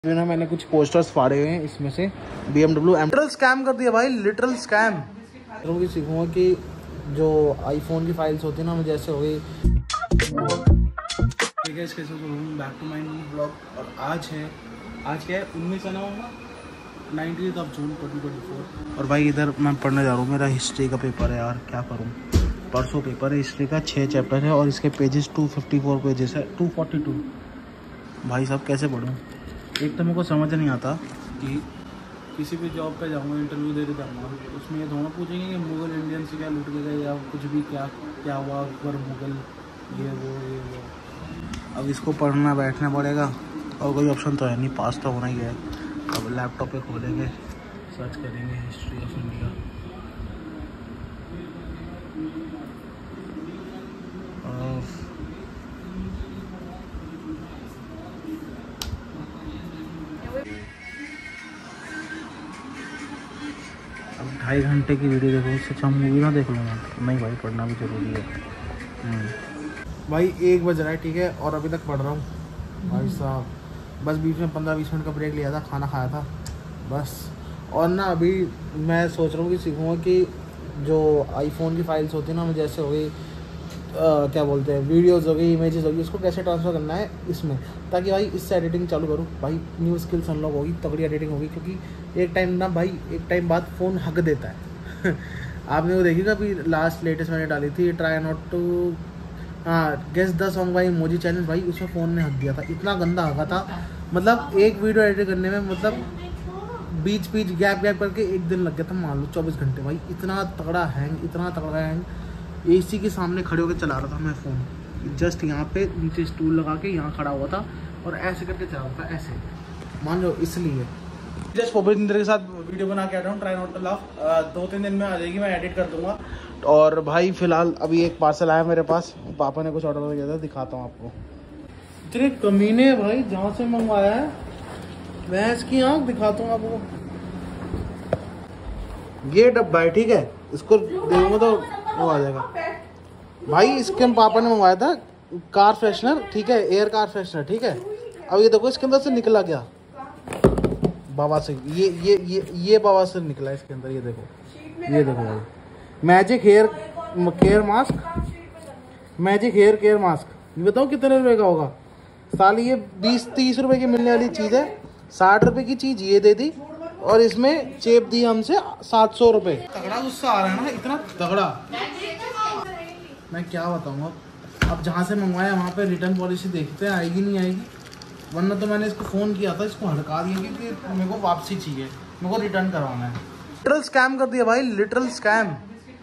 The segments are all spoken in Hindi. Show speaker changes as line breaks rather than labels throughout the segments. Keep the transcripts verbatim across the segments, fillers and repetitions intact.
जो ना मैंने कुछ पोस्टर्स फाड़े हुए हैं इसमें से B M W literal scam कर दिया भाई, लिटरल स्कैम। तो भी सीखूंगा कि जो आईफोन की फाइल्स होती है ना, मुझे ऐसे हो गई। ठीक है, इसके back to my new blog. और आज है आज क्या है उन्नीस है ना nineteen of June twenty twenty four. और भाई इधर मैं पढ़ने जा रहा हूँ, मेरा हिस्ट्री का पेपर है यार, क्या करूँ। परसों पेपर है हिस्ट्री का, छः चैप्टर है और इसके pages two fifty four pages है, टू फोर्टी टू। भाई साहब कैसे पढ़ूँ। एक तो मेरे को समझ नहीं आता कि किसी भी जॉब पे जाऊँगा, इंटरव्यू देने जाऊँगा, उसमें ये थोड़ा पूछेंगे कि मुगल इंडियन से क्या लूट के गए या कुछ भी, क्या क्या हुआ अकबर मुगल, ये वो ये वो। अब इसको पढ़ना बैठना पड़ेगा और कोई ऑप्शन तो है नहीं, पास तो होना ही है। अब लैपटॉप पे खोलेंगे, सर्च करेंगे हिस्ट्री ऑफ इंडिया। अब ढाई घंटे की वीडियो देखो, उससे अच्छा मूवी ना देख लूँगा। नहीं भाई, पढ़ना भी जरूरी है भाई। एक बज रहा है ठीक है, और अभी तक पढ़ रहा हूँ भाई साहब। बस बीच में पंद्रह बीस मिनट का ब्रेक लिया था, खाना खाया था बस। और ना अभी मैं सोच रहा हूँ कि सीखूँगा कि जो आईफोन की फाइल्स होती है ना, मुझे ऐसे हो गई क्या बोलते हैं, वीडियोज़ हो गई, इमेजेस हो गई, उसको कैसे ट्रांसफ़र करना है इसमें, ताकि भाई इससे एडिटिंग चालू करूँ। भाई न्यू स्किल्स अनलॉक होगी, तगड़ी एडिटिंग होगी। क्योंकि एक टाइम ना भाई, एक टाइम बाद फ़ोन हक देता है आपने वो देखिएगा अभी लास्ट लेटेस्ट मैंने डाली थी, ट्राई नॉट टू हाँ guess the song by emoji challenge. भाई उसमें फ़ोन ने हक दिया था, इतना गंदा हका था। मतलब एक वीडियो एडिट करने में मतलब बीच बीच गैप गैप करके एक दिन लग गया था, मान लो चौबीस घंटे। भाई इतना तगड़ा हैंग, इतना तगड़ा हैंग। एसी के सामने खड़े होकर चला रहा था मैं फ़ोन, जस्ट यहाँ पे नीचे स्टूल लगा के यहाँ खड़ा हुआ था और ऐसे करके चला रहा था, ऐसे मान लो। इसलिए जस्ट भूपेंद्र के साथ वीडियो बना के आ रहा हूँ, ट्राई नॉट टू लाफ। दो तीन दिन में आ जाएगी, मैं एडिट कर दूंगा। और भाई फिलहाल अभी एक पार्सल आया मेरे पास, पापा ने कुछ ऑर्डर किया था, दिखाता हूँ आपको। इतने कमीने भाई, जहाँ से मंगवाया है भैंस की आँख, दिखाता हूँ आपको। ये डब्बा है ठीक है, इसको देखूंगा तो वो आ जाएगा भाई। इसके पापा ने मंगवाया था कार फ्रेशनर, ठीक है, एयर कार फ्रेशनर, ठीक है। अब ये देखो इसके अंदर से निकला क्या, बाबा से ये ये ये ये बाबा से निकला इसके अंदर। ये देखो, ये देखो भाई, magic hair care mask, magic hair care mask. ये बताओ कितने रुपए का होगा साली। ये बीस तीस रुपए की मिलने वाली चीज़ है, साठ रुपए की चीज़ ये दे दी और इसमें चेप दी हमसे सात सौ रुपये। तगड़ा गुस्सा आ रहा है ना, इतना तगड़ा। मैं क्या बताऊँ अब जहाँ से मंगवाया वहाँ पे रिटर्न पॉलिसी देखते हैं आएगी नहीं आएगी, वरना तो मैंने इसको फ़ोन किया था, इसको हटका दिया क्योंकि मेरे को वापसी चाहिए, मेरे को रिटर्न करवाना है। लिटरल स्कैम कर दिया भाई, लिटरल स्कैम।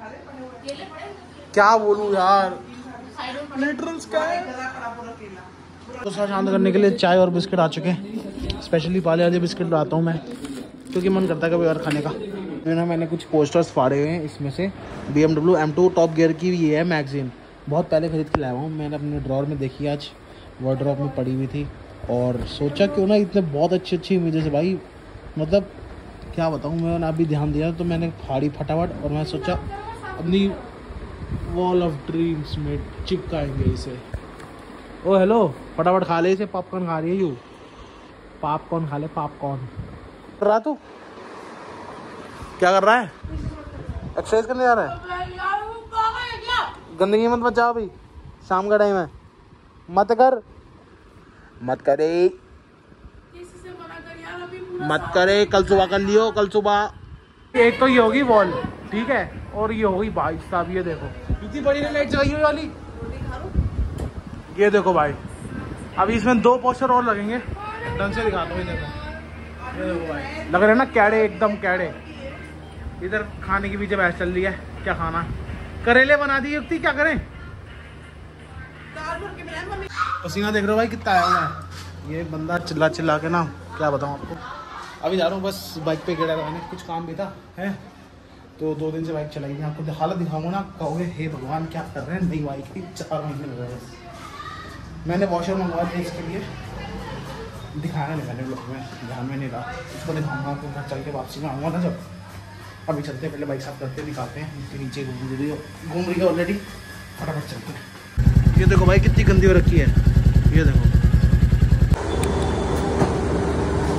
क्या बोलूँ यार, लिटरल स्कैम। तो सर शांत करने के लिए चाय और बिस्किट आ चुके हैं। स्पेशली पाले वाले बिस्किट लाता हूँ मैं, क्योंकि मन करता है कभी और खाने का। ना मैंने कुछ पोस्टर्स फाड़े हुए हैं इसमें से B M W M two top gear की ये है मैगजीन, बहुत पहले खरीद के लाया हूँ मैंने, अपने ड्रॉर में देखी, आज वार्डरोब में पड़ी हुई थी और सोचा क्यों ना, इतने बहुत अच्छी अच्छी इमेजेस है भाई। मतलब क्या बताऊँ, मैंने अभी ध्यान दिया तो मैंने फाड़ी फटाफट और मैं सोचा अपनी वॉल ऑफ ड्रीम्स में चिपकाएंगे इसे। ओ हेलो, फटाफट खा ले इसे, पॉपकॉर्न खा रही है यू, पॉपकॉर्न खा ले, पॉपकॉर्न। कर रहा तू क्या कर रहा है, एक्सरसाइज करने जा रहा है। गंदगी मत बचा, अभी शाम का टाइम है, मत कर मत करे मत करे, कल सुबह कर लियो, कल सुबह। एक तो ये होगी वॉल ठीक है, और ये होगी भाई साहब, ये देखो इतनी बड़ी लाइट जलाई हुई वाली, ये देखो भाई। अभी इसमें दो पोस्टर और लगेंगे, ढंग से दिखाता हूँ। देखो ये देखो भाई, लग रहे हैं ना कैड़े, एकदम कैड़े। इधर खाने की भी जब ऐसा चल रही है, क्या खाना, करेले बना दिए युक्ति, क्या करें। पसीना देख रहे हो भाई कितना आया हुआ है। ये बंदा चिल्ला चिल्ला के ना, क्या बताऊँ आपको। अभी जा रहा हूँ बस बाइक पे गेड़ा लगाने, कुछ काम भी था है, तो दो दिन से बाइक चलाई थी। आपको हालत दिखाऊंगा ना, कहोगे हे भगवान क्या कर रहे हैं। नई बाइक की चार महीने लग रहे हैं। मैंने वॉशर मंगवाया था इसके लिए, दिखाया नहीं मैंने लोग में, ध्यान में नहीं रहा। उसको दिखाऊंगा आपको घर चल के, वापसी में आऊँगा ना जब। अभी चलते हैं, पहले बाइक साफ करते निकालते हैं, इसके नीचे घूम रही घूम रही है ऑलरेडी, फटाफट चलते हैं। ये देखो भाई कितनी गंदी हो रखी है, ये देखो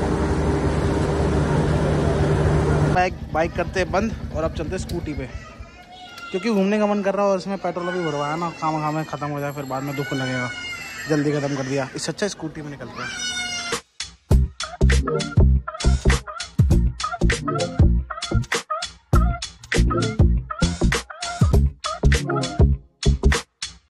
बाइक करते बंद और अब चलते स्कूटी पे, क्योंकि घूमने का मन कर रहा है और इसमें पेट्रोल अभी भरवाया ना, खामा खामा ख़त्म हो जाए फिर बाद में दुख लगेगा। जल्दी ख़त्म कर दिया, इससे अच्छा स्कूटी में निकलते हैं।